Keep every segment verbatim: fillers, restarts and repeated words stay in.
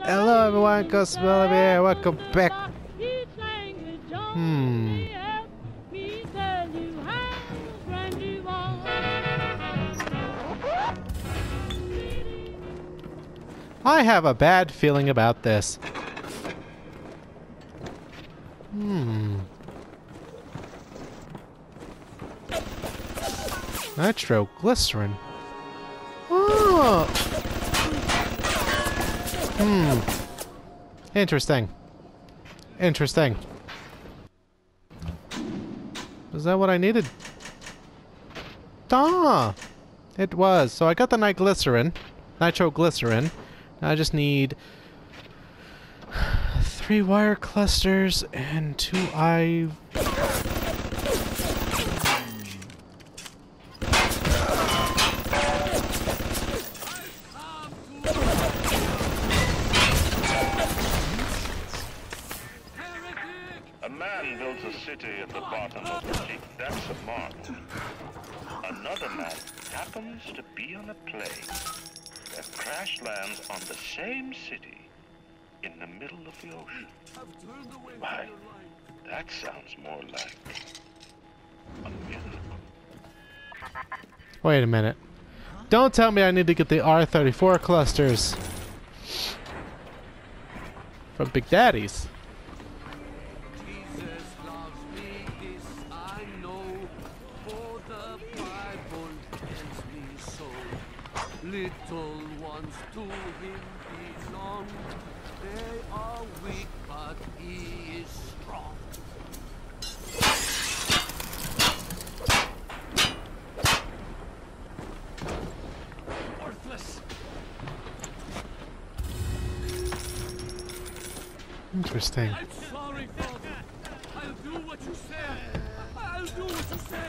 Hello everyone, Cosmo here. Welcome back. Hmm. I have a bad feeling about this. Hmm. Nitroglycerin. Oh. Hmm. Interesting. Interesting. Is that what I needed? Ah! It was. So I got the nitroglycerin. Nitroglycerin. I just need three wire clusters and two eye. A man builds a city at the bottom of the lake. That's a marvel. Another man happens to be on a plane that crash lands on the same city in the middle of the ocean. Why, that sounds more like a miracle. Wait a minute. Don't tell me I need to get the R thirty-four clusters from Big Daddy's. Little ones to him belong. They are weak, but he is strong. Worthless. Interesting. I'm sorry, Father. I'll do what you say. I'll do what you say.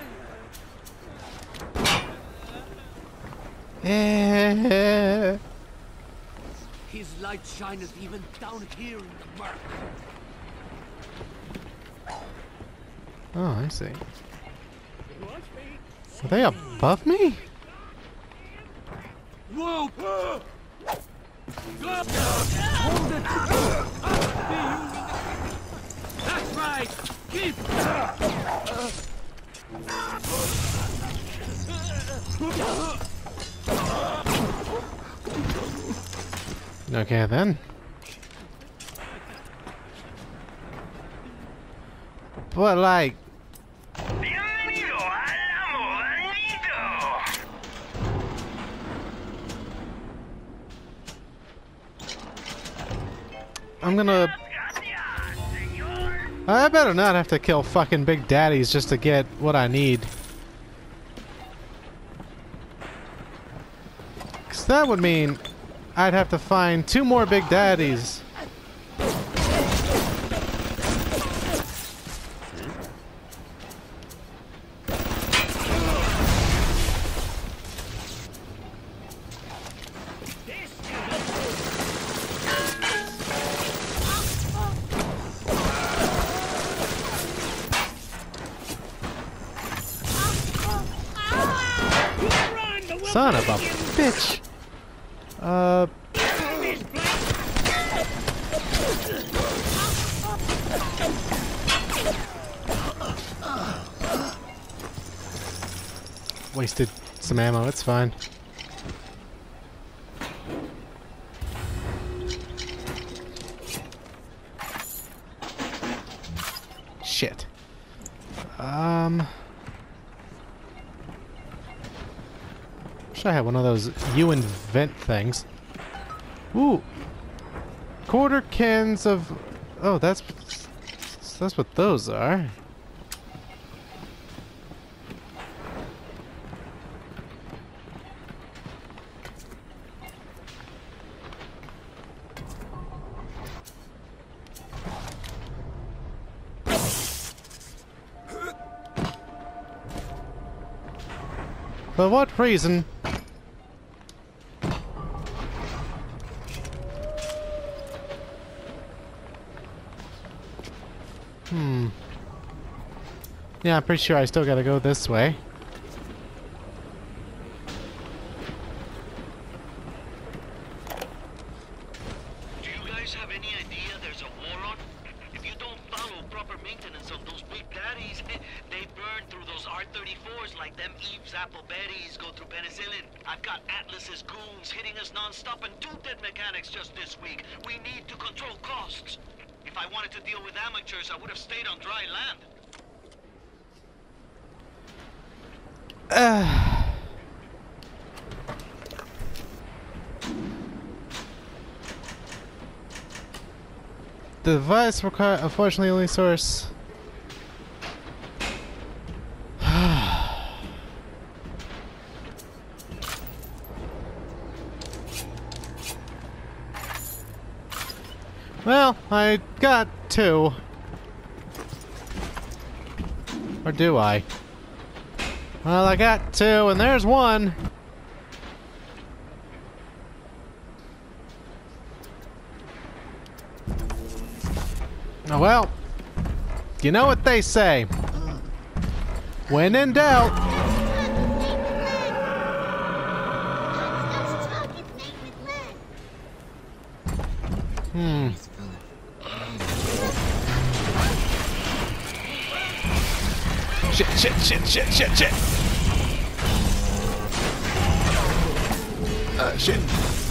Eh. His light shineth even down here in the murk. Oh, I see. Are they above me? Whoa! Hold it! That's right! Keep! Okay then. But like, I'm gonna. I better not have to kill fucking Big Daddies just to get what I need. Cause that would mean I'd have to find two more Big Daddies. Son of a bitch. Uh. Wasted some ammo, it's fine. Shit. Um. Wish I had one of those you invent things. Ooh. Quarter cans of. Oh, that's. That's what those are. For what reason? Hmm. Yeah, I'm pretty sure I still gotta go this way. Do you guys have any idea there's a war on? If you don't follow proper maintenance on those big daddies, they burn through those R thirty-fours like them Eve's apple berries go through penicillin. I've got Atlas's goons hitting us non-stop and two dead mechanics just this week. We need to control costs. If I wanted to deal with amateurs, I would have stayed on dry land. Uh. The device require unfortunately only source. Well, I got two. Or do I? Well, I got two, and there's one. Oh, well, you know what they say. When in doubt. Hmm. Shit, shit, shit, shit, shit, shit. Uh, shit.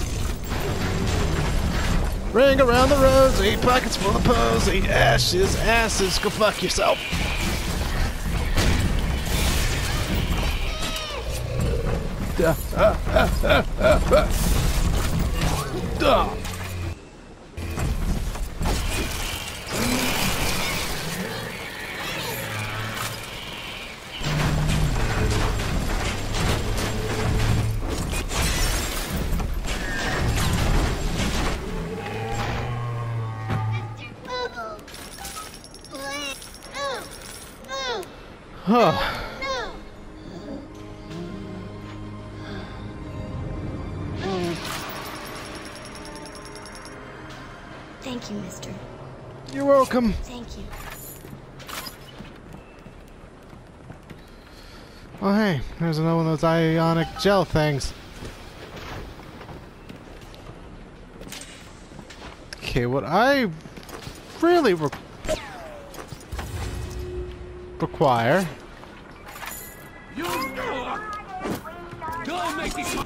Ring around the rosy, pockets full of posy, ashes, asses, go fuck yourself. Duh, uh, uh, uh, uh, uh. Duh. Huh. Thank you, mister. You're welcome. Thank you. Oh, hey, there's another one of those ionic gel things. Okay, what I really re require. You don't make it.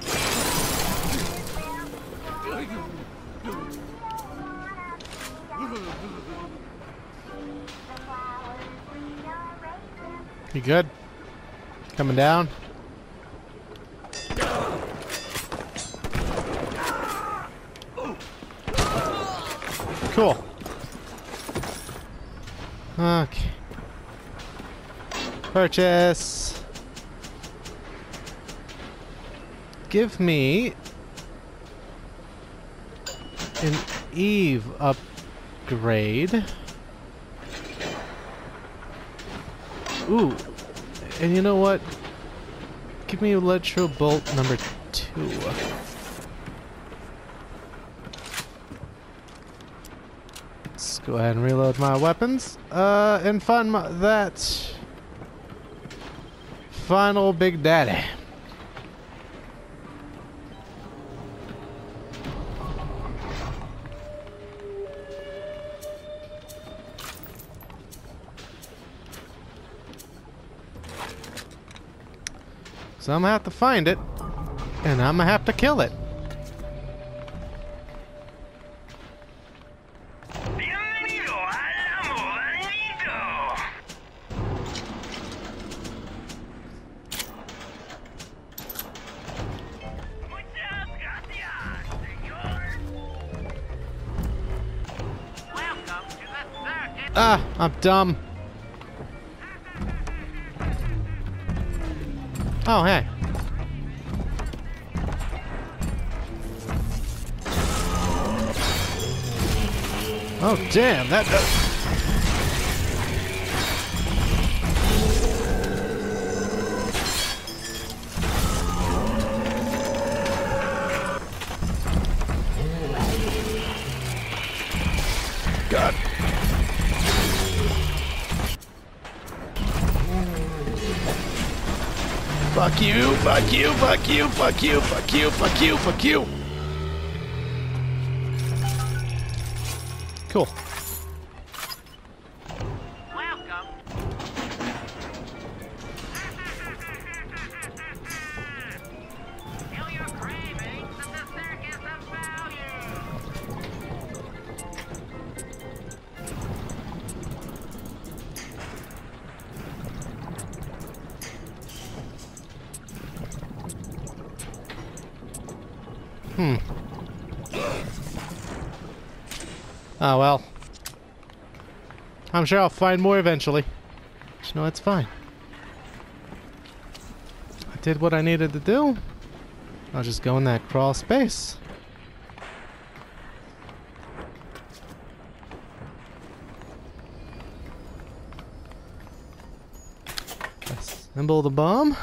You good? Coming down? Cool. Okay. Purchase. Give me an Eve upgrade. Ooh. And you know what? Give me Electro Bolt number two. Let's go ahead and reload my weapons. Uh, and find my, that final Big Daddy. So I'm gonna have to find it, and I'm gonna have to kill it. Ah, I'm dumb. Oh, hey. Oh, damn, that does... God. Fuck you, fuck you, fuck you, fuck you, fuck you, fuck you, fuck you. Cool. Welcome. Feel your cravings at the circus of value. Hmm. Oh well. I'm sure I'll find more eventually. But you know, it's fine. I did what I needed to do. I'll just go in that crawl space. Assemble the bomb.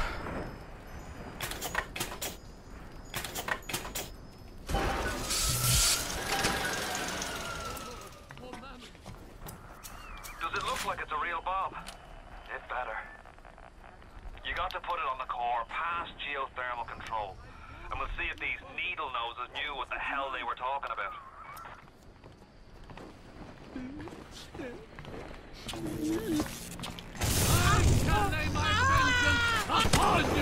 Does it look like it's a real bomb? It better. You got to put it on the core, past geothermal control. And we'll see if these needle noses knew what the hell they were talking about. I shall lay my vengeance upon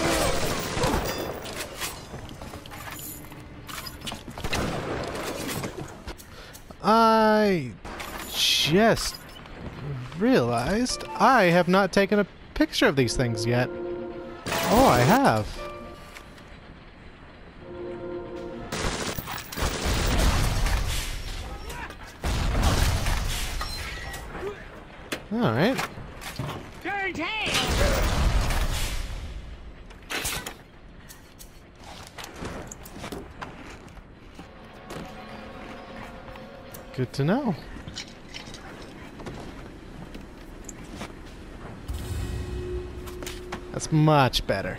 you! I just realized I have not taken a picture of these things yet. Oh, I have. All right. Turn tail. Good to know. That's much better.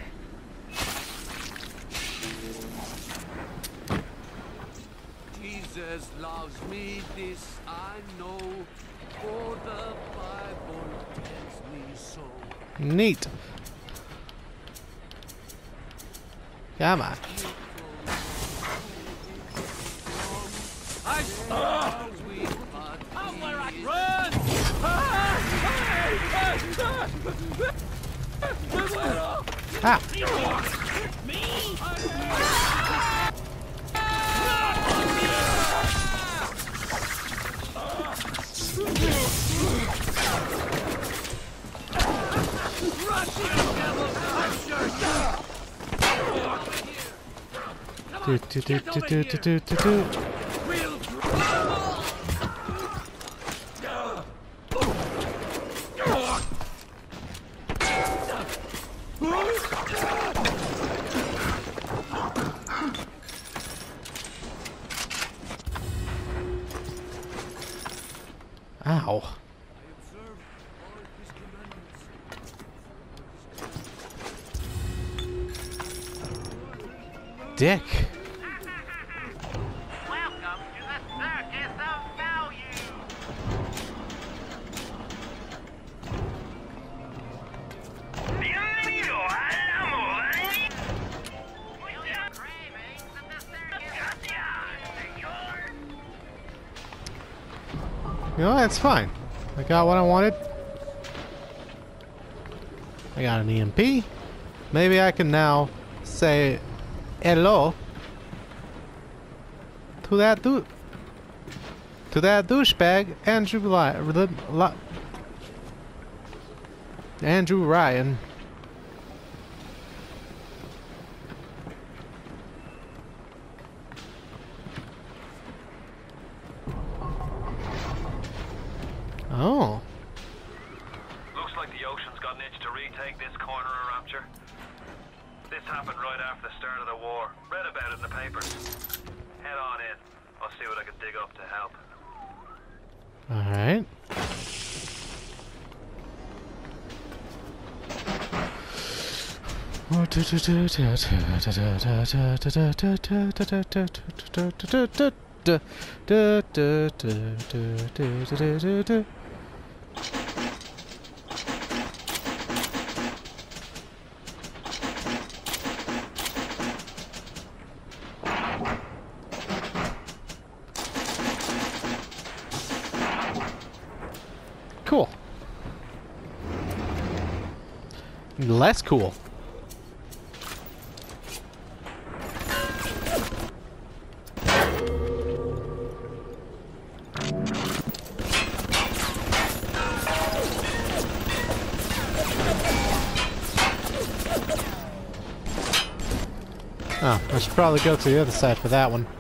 Jesus loves me, this I know, for the Bible tells me so. Neat. Come on. I uh, sweet, but Oh, where I Ah. Do do do do do do do do do. Ow. Dick. Welcome to the circus of value. Bienvenido al amor. Feel your cravings at the circus. Gracias, señor. You know, that's fine. I got what I wanted. I got an E M P. Maybe I can now say hello to that dude. To that douchebag, Andrew Li Li Andrew Ryan. Oh. Looks like the ocean's got an itch to retake this corner of Rapture. This happened right after the start of the war. Read about it in the papers. Head on in. I'll see what I can dig up to help. Alright. Cool. Less cool. Oh, I should probably go to the other side for that one.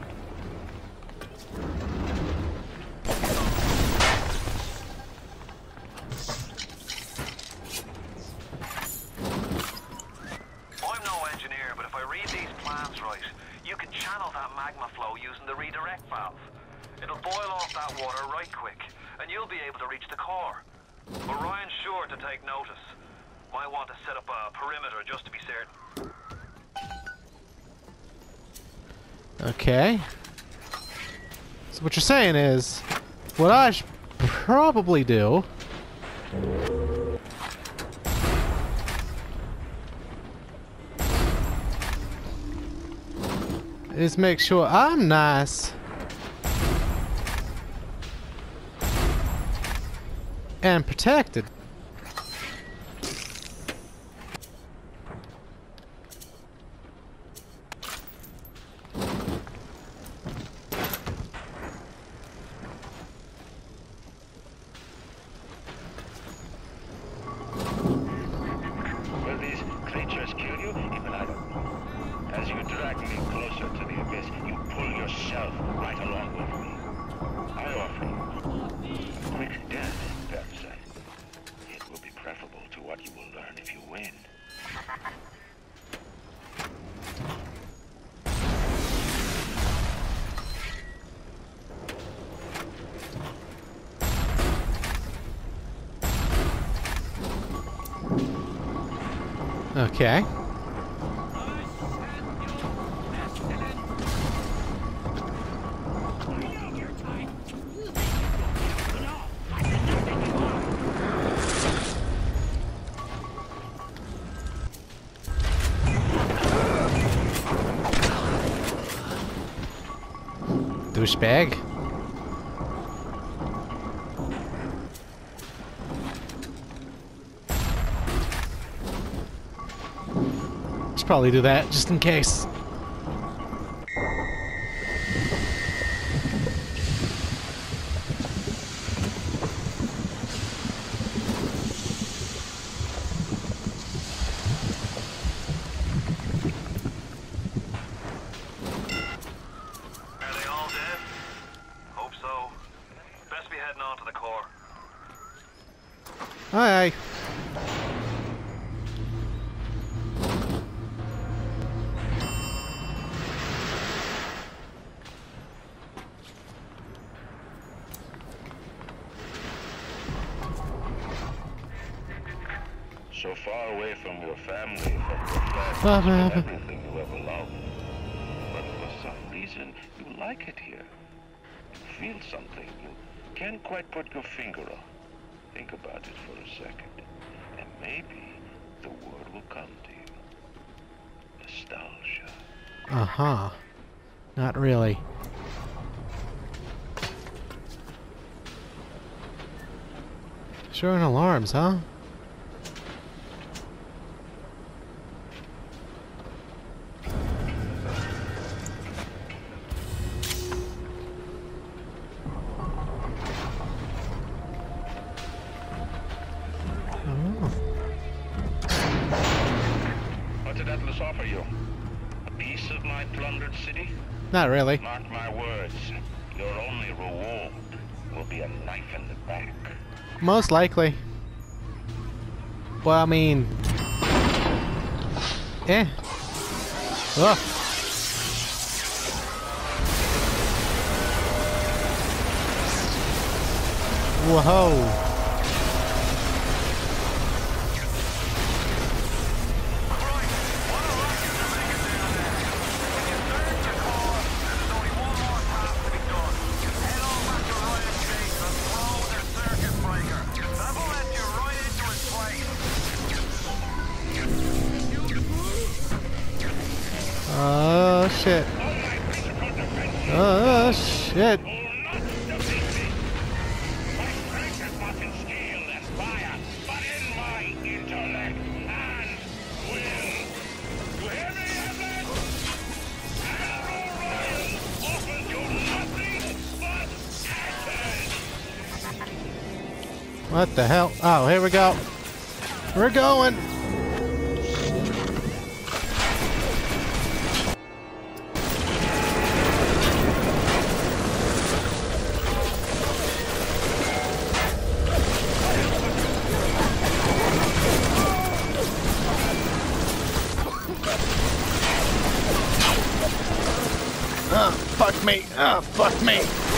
I'm no engineer, but if I read these plans right, you can channel that magma flow using the redirect valve. It'll boil off that water right quick, and you'll be able to reach the core. But Ryan's sure to take notice. Might want to set up a perimeter just to be certain. Okay. So what you're saying is, what I should probably do is make sure I'm nice and protected. Will these creatures kill you? Even I don't know. As you drag me closer to the abyss, you pull yourself right along with me. I offer you a quick death, perhaps. It will be preferable to what you will learn if you win. Okay. Douchebag. Should probably do that just in case. Are they all dead? Hope so. Best be heading on to the core. Aye, aye. So far away from your family, from your friends, Blah, blah, from blah. everything you ever loved. But for some reason, you like it here. You feel something you can't quite put your finger on. Think about it for a second, and maybe the word will come to you. Nostalgia. Uh-huh. Not really. Showing alarms, huh? What did Atlas offer you? A piece of my plundered city? Not really. Mark my words, your only reward will be a knife in the back. Most likely. Well, I mean... Eh. Ugh. Whoa. Oh shit. Oh shit. What the hell? Oh, here we go. We're going. Oh, fuck me. Oh, fuck me.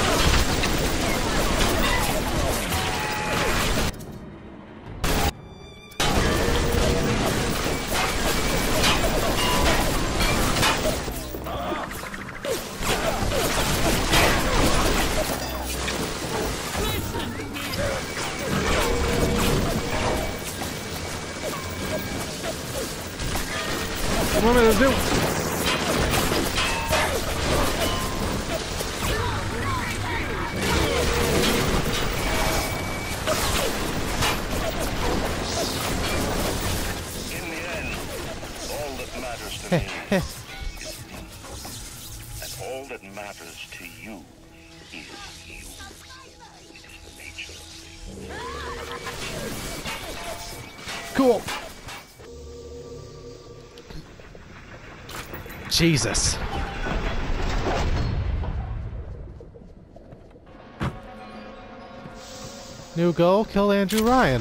What am I gonna do? In the end, all that matters to me is me. And all that matters to you is you. It is the nature of things. Cool. Jesus. New goal, kill Andrew Ryan.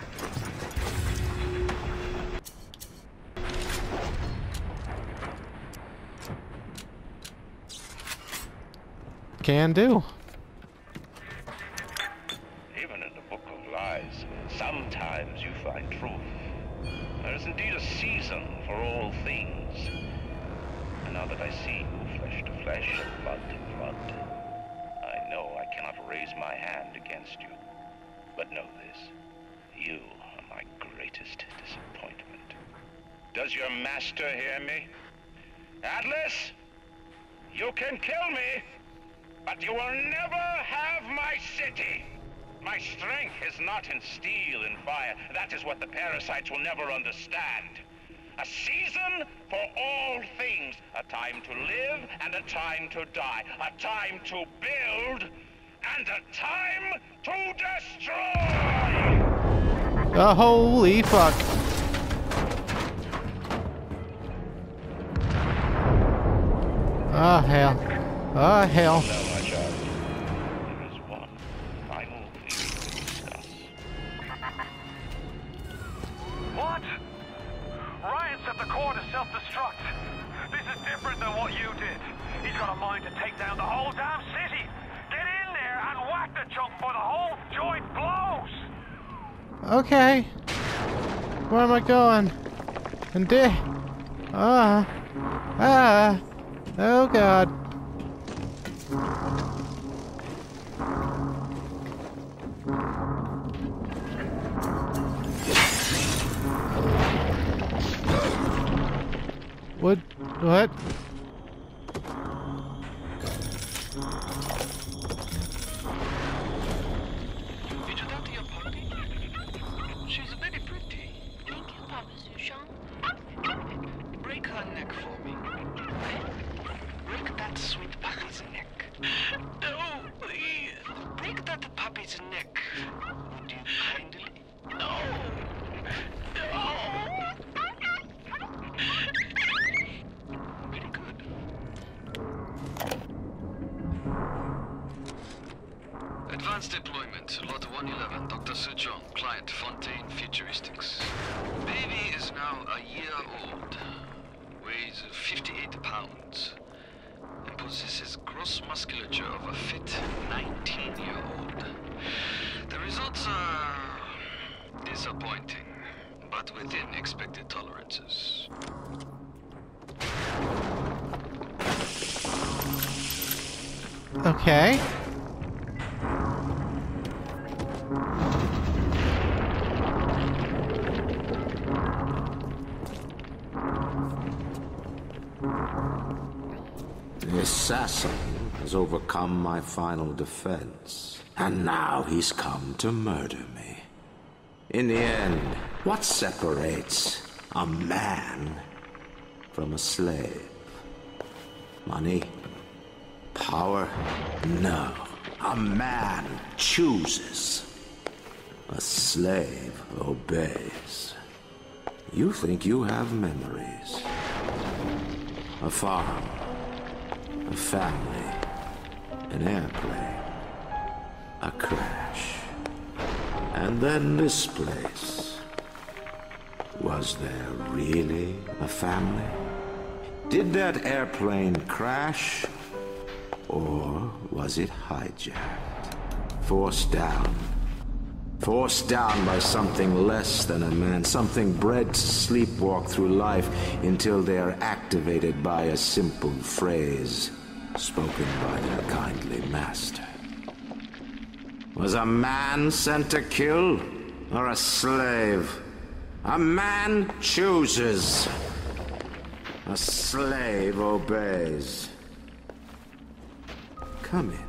Can do. Even in the book of lies, sometimes you find truth. There is indeed a season for all things. And now that I see you flesh to flesh and blood to blood, I know I cannot raise my hand against you. But know this, you are my greatest disappointment. Does your master hear me? Atlas, you can kill me, but you will never have my city. My strength is not in steel and fire. That is what the parasites will never understand. A season for all things. A time to live and a time to die. A time to build and a time to destroy! Oh, holy fuck. Oh, hell. Oh, hell. No, my child. There is one final thing to discuss. What? Ryan set the core to self-destruct. This is different than what you did. He's got a mind to take down the whole damn city. Get in there and whack the chunk for the whole joint blows. Okay. Where am I going? And di- Ah. Ah. Oh, God. What? What? Did you talk to your party? She's very pretty. Thank you, Papa Sushon. Break her neck for me. Break that sweet puppy's neck. No, please. Break that puppy's neck. Would you kindly? No. No. Very good. Advanced deployment, Lot one eleven, Doctor Sejong, client Fontaine Futuristics. Baby is now a year old, weighs fifty-eight pounds, and possesses gross musculature of a fit nineteen-year-old. The results are disappointing, but within expected tolerances. Okay. The assassin has overcome my final defense, and now he's come to murder me. In the end, what separates a man from a slave? Money? Power? No. A man chooses. A slave obeys. You think you have memories. A farm, a family, an airplane, a crash, and then this place. Was there really a family? Did that airplane crash? Or was it hijacked? Forced down. Forced down by something less than a man, something bred to sleepwalk through life until they are activated by a simple phrase spoken by their kindly master. Was a man sent to kill, or a slave? A man chooses. A slave obeys. Come in.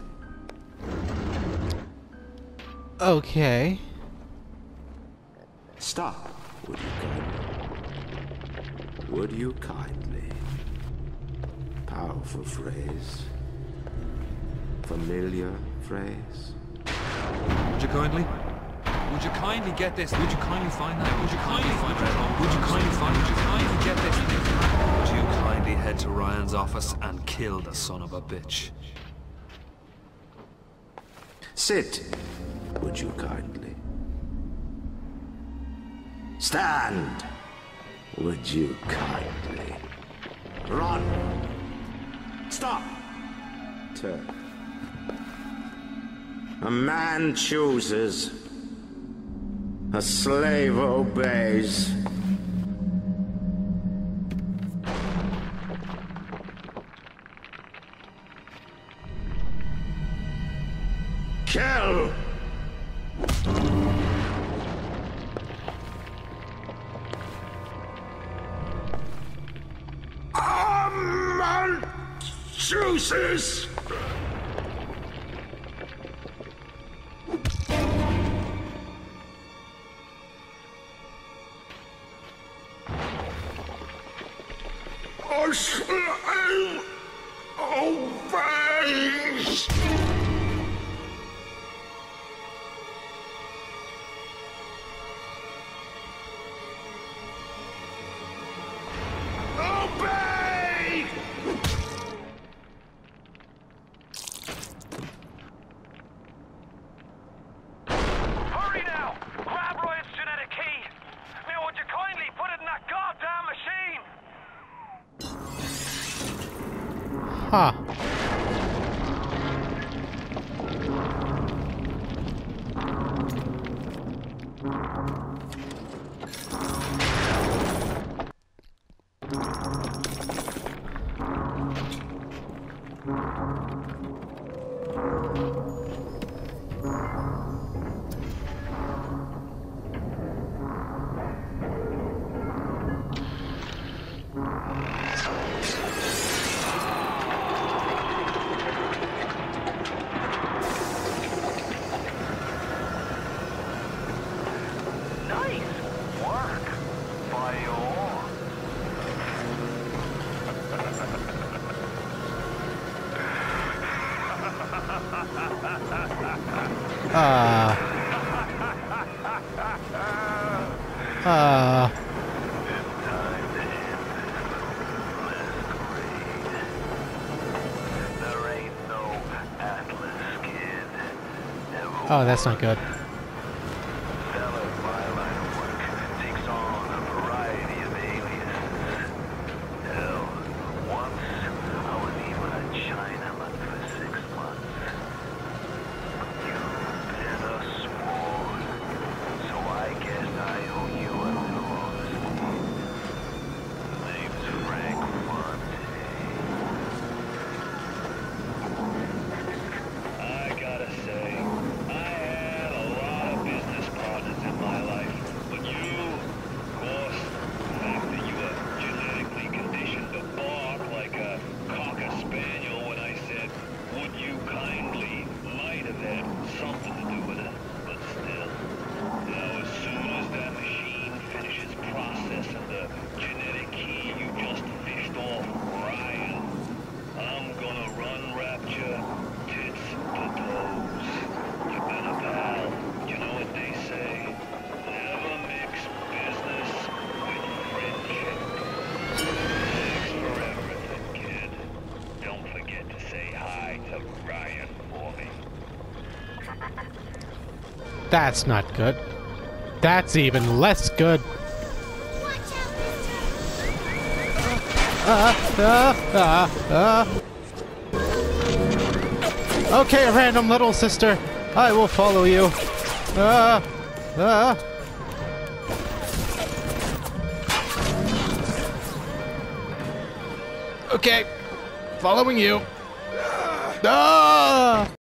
Okay. Stop, would you kindly? Would you kindly? Powerful phrase. Familiar phrase. Would you kindly? Would you kindly get this? Would you kindly find that? Would you kindly find it? Would you kindly find? Would you kindly get this? Would you kindly head to Ryan's office and kill the son of a bitch? Sit, would you kindly? Stand, would you kindly? Run! Stop! Turn. A man chooses. A slave obeys. Kill! A man chooses! A slave obeys! Obey! Hurry now! Grab Ryan's genetic key! Now would you kindly put it in that goddamn machine? Huh. Nice work, Bio. Uh. Uh. Oh, that's not good. That's not good. That's even less good. Uh, uh, uh, uh. Okay, random little sister. I will follow you. Uh, uh. Okay, following you. Ah!